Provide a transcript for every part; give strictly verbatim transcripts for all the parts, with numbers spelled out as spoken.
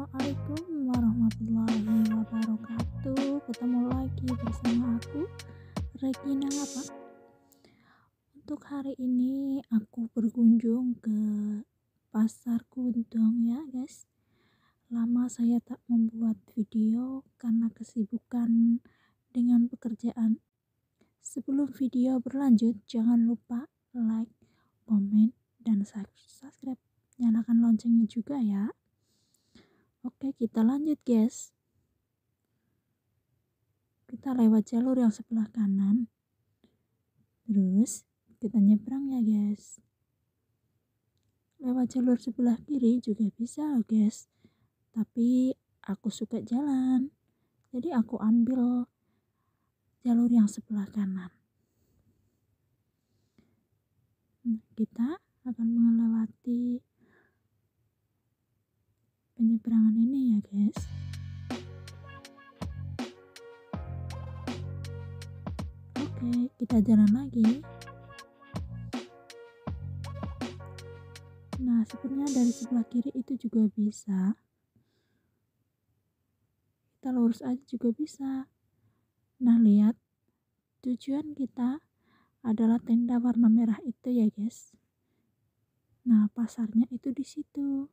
Assalamualaikum warahmatullahi wabarakatuh. Ketemu lagi bersama aku, Regina Ngapa. Untuk hari ini aku berkunjung ke pasar Kundang ya guys. Lama saya tak membuat video karena kesibukan dengan pekerjaan. Sebelum video berlanjut, jangan lupa like, komen, dan subscribe. Nyalakan loncengnya juga ya. Oke, kita lanjut guys. Kita lewat jalur yang sebelah kanan. Terus kita nyebrang ya guys. Lewat jalur sebelah kiri juga bisa loh guys. Tapi aku suka jalan. Jadi aku ambil jalur yang sebelah kanan. Nah, kita akan melewati penyeberangan ini ya guys. Oke, kita jalan lagi. Nah, sebenarnya dari sebelah kiri itu juga bisa. Kita lurus aja juga bisa. Nah, lihat. Tujuan kita adalah tenda warna merah itu ya guys. Nah, pasarnya itu di situ.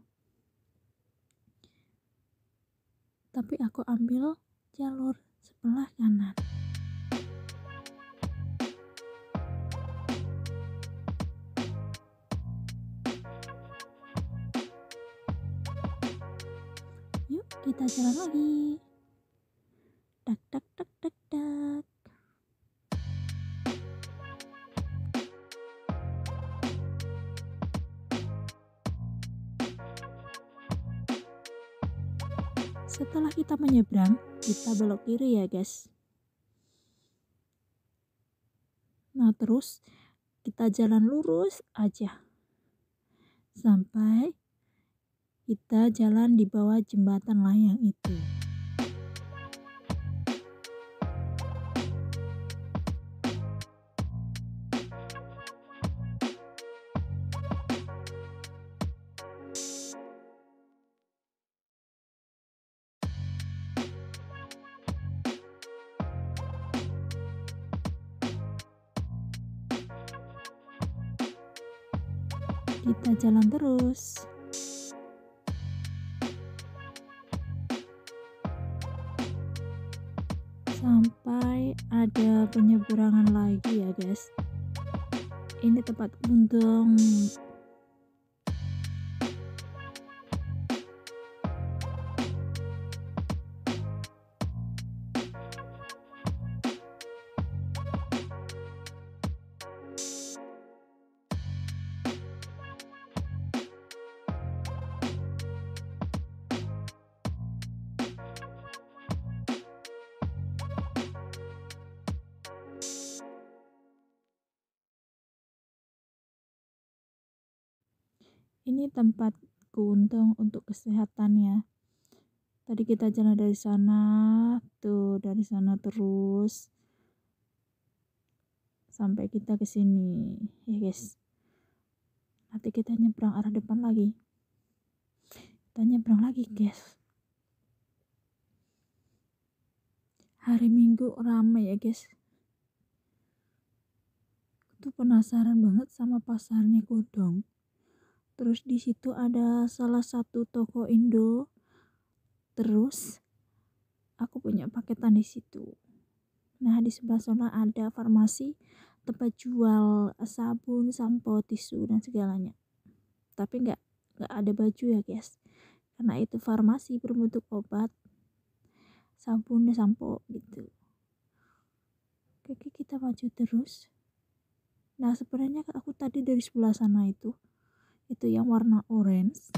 Tapi aku ambil jalur sebelah kanan. Yuk kita jalan lagi. Dak dak dak dak dak. Setelah kita menyeberang, kita belok kiri ya guys. Nah, terus kita jalan lurus aja sampai kita jalan di bawah jembatan layang itu. Kita jalan terus. Sampai ada penyeberangan lagi ya guys. Ini tempat Kundang. Ini tempat Kundang untuk kesehatan ya. Tadi kita jalan dari sana, tuh dari sana terus sampai kita ke sini, ya guys. Nanti kita nyebrang arah depan lagi. Kita nyebrang lagi, guys. Hari Minggu ramai ya, guys. Aku tuh penasaran banget sama pasarnya Kundang. Terus di situ ada salah satu toko Indo. Terus aku punya paketan di situ. Nah, di sebelah sana ada farmasi, tempat jual sabun, sampo, tisu dan segalanya. Tapi nggak nggak ada baju ya guys, karena itu farmasi berbentuk obat, sabun, sampo gitu. Oke, kita maju terus. Nah, sebenarnya aku tadi dari sebelah sana itu itu yang warna orange.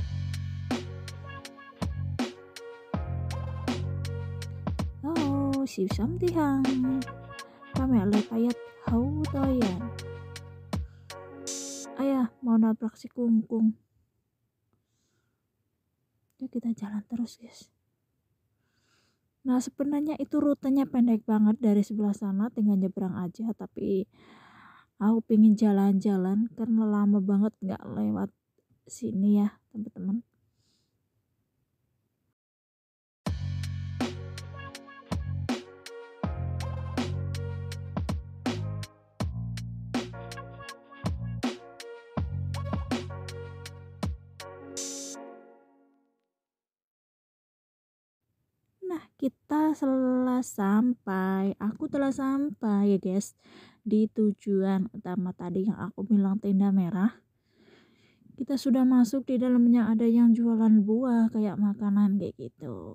Oh, si samtihang kami alay payat hau toyan. Ayah mau nabrak si kungkung. Yuk kita jalan terus guys. Nah, sebenarnya itu rutenya pendek banget dari sebelah sana, tinggal nyebrang aja. Tapi aku pengen jalan-jalan karena lama banget nggak lewat sini ya teman-teman. kita telah sampai. Aku telah sampai ya guys di tujuan utama tadi yang aku bilang tenda merah. Kita sudah masuk, di dalamnya ada yang jualan buah kayak makanan kayak gitu.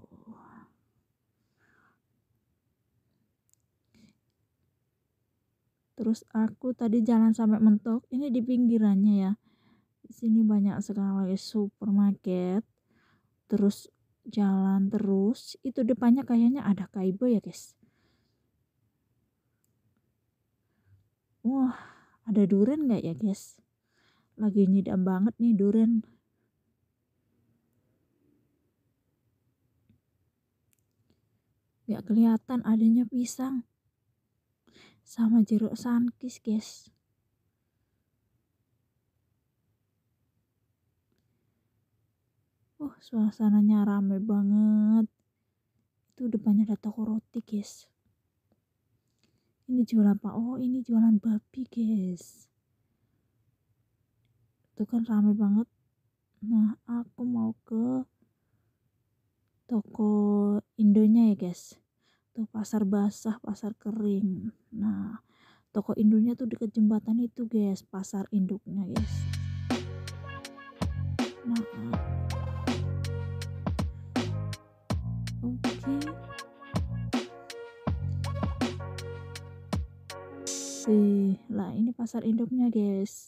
Terus aku tadi jalan sampai mentok. Ini di pinggirannya ya. Di sini banyak sekali supermarket. Terus jalan terus. Itu depannya kayaknya ada Kaibo ya guys. Wah, ada durian nggak ya guys? Lagi nyidam banget nih durian. Nggak kelihatan adanya pisang. Sama jeruk sankis guys. Oh, suasananya rame banget. Itu depannya ada toko roti guys. Ini jualan apa? Oh, ini jualan babi guys. Itu kan rame banget. Nah, aku mau ke toko Indonya ya guys. Tuh pasar basah, pasar kering. Nah, toko Indonya tuh deket jembatan itu guys, pasar induknya guys. Nah, oke. Okay. Sih, lah ini pasar induknya guys.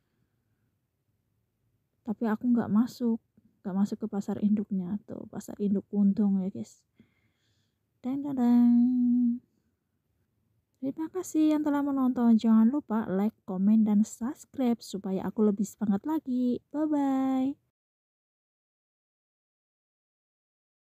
Tapi aku nggak masuk, nggak masuk ke pasar induknya tuh, pasar induk untung ya guys. Dan dan. Terima kasih yang telah menonton. Jangan lupa like, komen, dan subscribe supaya aku lebih semangat lagi. Bye bye.